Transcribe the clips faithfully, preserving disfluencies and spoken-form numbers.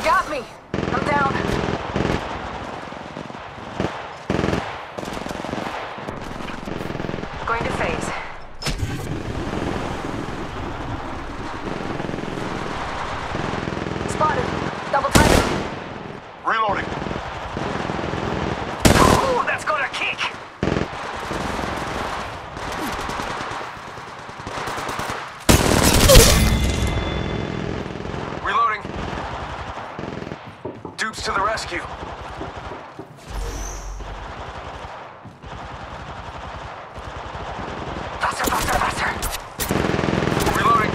got me! I'm down. Going to phase. Spotted. Double timing. Reloading. Ooh, that's got a kick! Reloading. Dupes to the rescue. Faster, faster, faster! Reloading.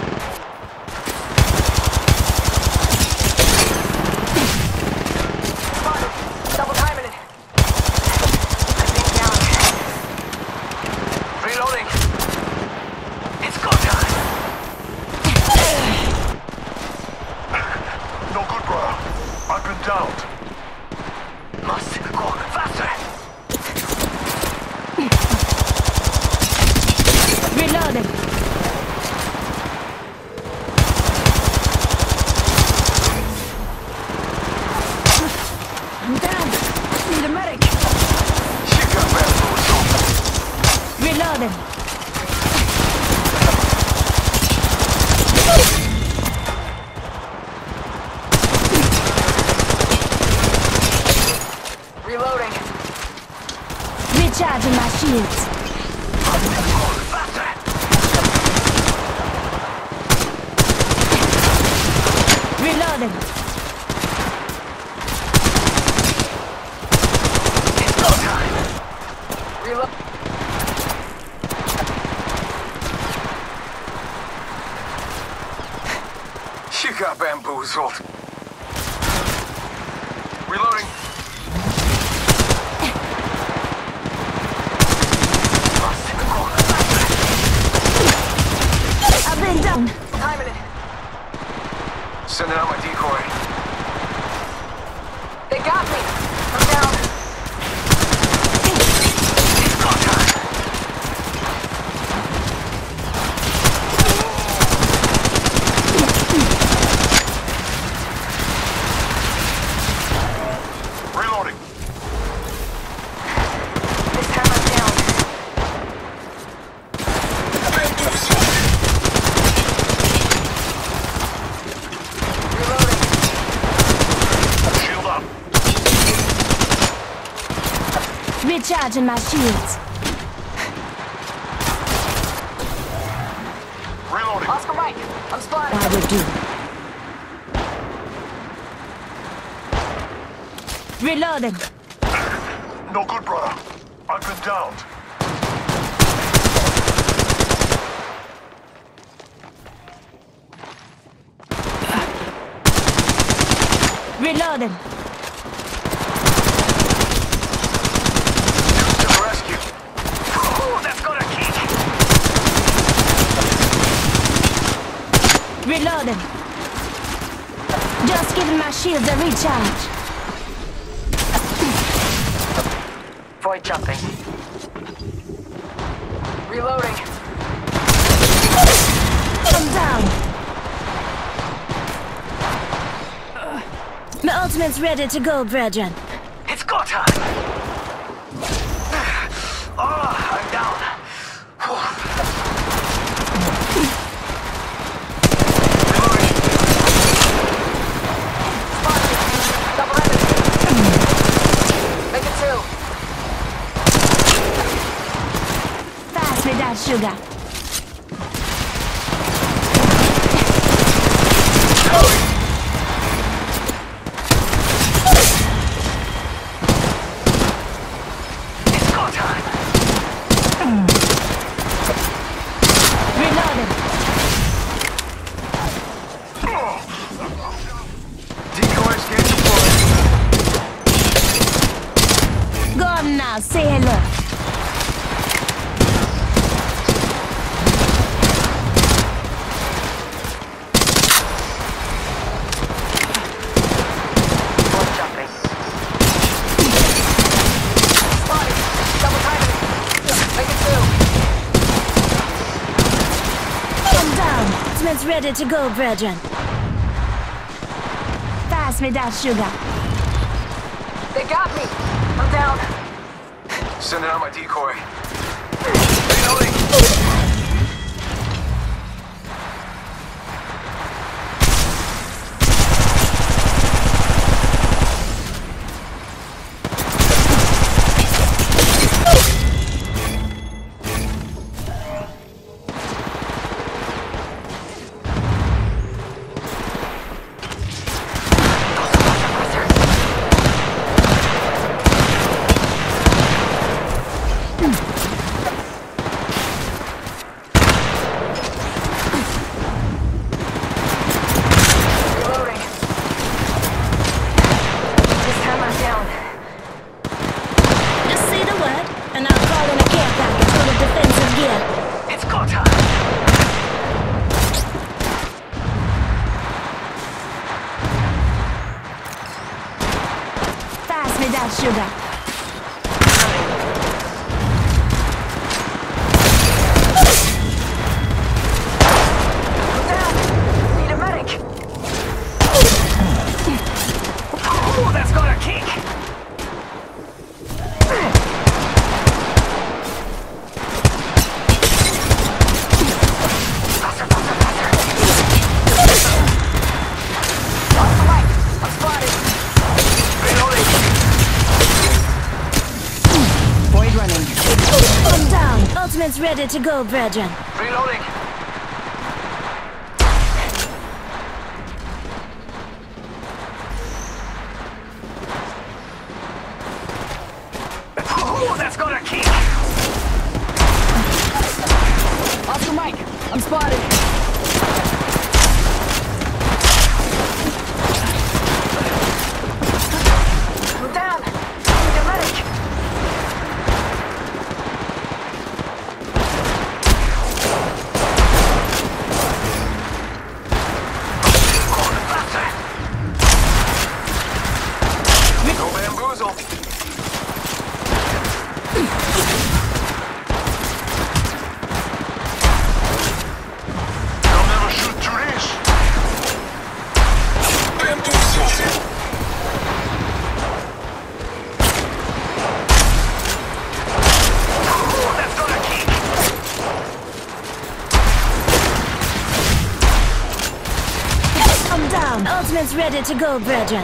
Spotted. Double timing it. I'm being down. Reloading. It's go time. No good, brother. I've been downed. Must go faster! Reloading. I'm down. Need a medic. She got bamboozled. Reloading. Reloading. Recharging my shields. Faster! Reloading. It's go time! Reload. She got bamboozled. Reloading. I've been down. Timing it. Sending out my decoy. They got me! I'm down. It's go time. Reloading. This time I'm down. Reloading. Shield up. Recharging my shields. Reloading. Oscar Mike, I'm spotted. I will do. Reloading. No good, brother. I've been downed. Reloading. To the rescue. Ooh, that's got a kick! Reloading. Just giving my shields a recharge. Void jumping. Reloading. I'm down. My ultimate's ready to go, brethren. It's go time! Oh, I'm down. Spotted. Double headed. Make it two. Pass me that sugar. It's go time! Reloading. Decoys get deployed. Go on now, say hello. Void jumping. Spotted. Double timing. Make it two. I'm down. Ultimate's ready to go, brethren. Pass me that sugar. They got me. I'm down. Sending out my decoy. Reloading. Reloading. This time I'm down. Just say the word, and I'll call in a care package full of defensive gear. It's go time. Pass me that sugar. I'm down. Need a medic. Oh, that's got a kick. Faster, faster, faster. Off the light. I'm spotted. Reloading. Void running. I'm down. Ultimate's ready to go, brethren. Reloading. Oh, that's got a kick. Off the mic. I'm spotted. I'm down. Need a medic. Faster. No bamboozle. They'll never shoot through this. Bamboozle. Oh, that's got a kick. I'm down. Ultimate's ready to go, brethren.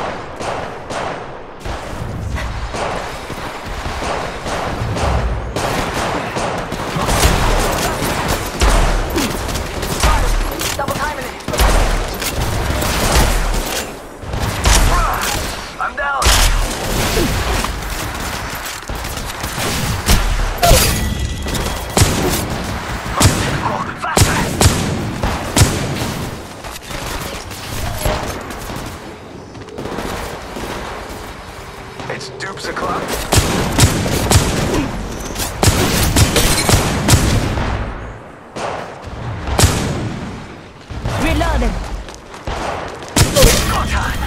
Spotted. Double timing it. I'm down. Faster. It's dupes o'clock. Reloading. Go time.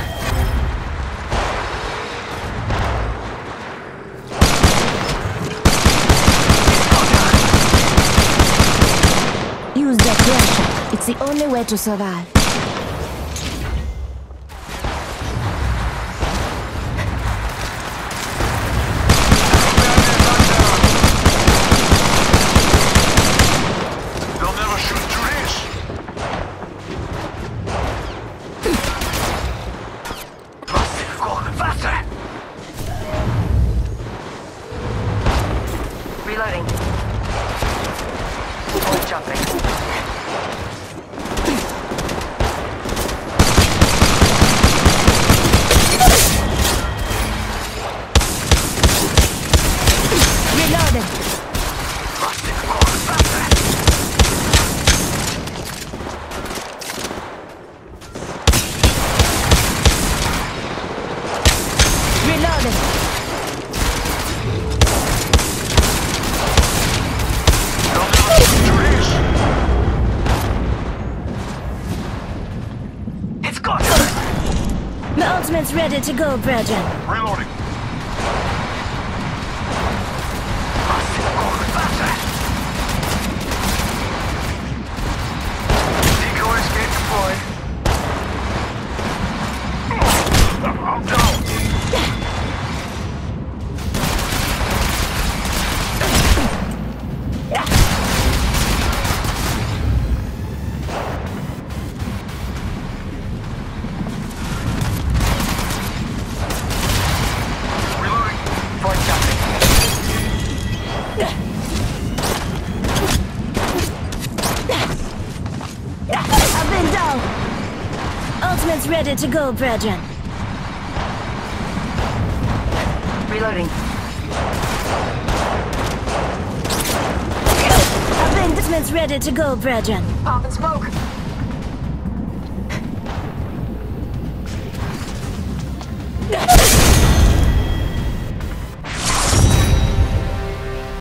Use that pressure. It's the only way to survive. They'll never shoot through this. Faster. Go faster. Reloading. Void jumping. Reloading. Faster. Go faster. Reloading. They'll never shoot through this. It's go time. My ultimate's ready to go, brethren. Reloading. Faster. Go faster. Decoys get deployed. Reinforcements ready to go, brethren. Reloading. Reinforcements ready to go, brethren. Pop and smoke.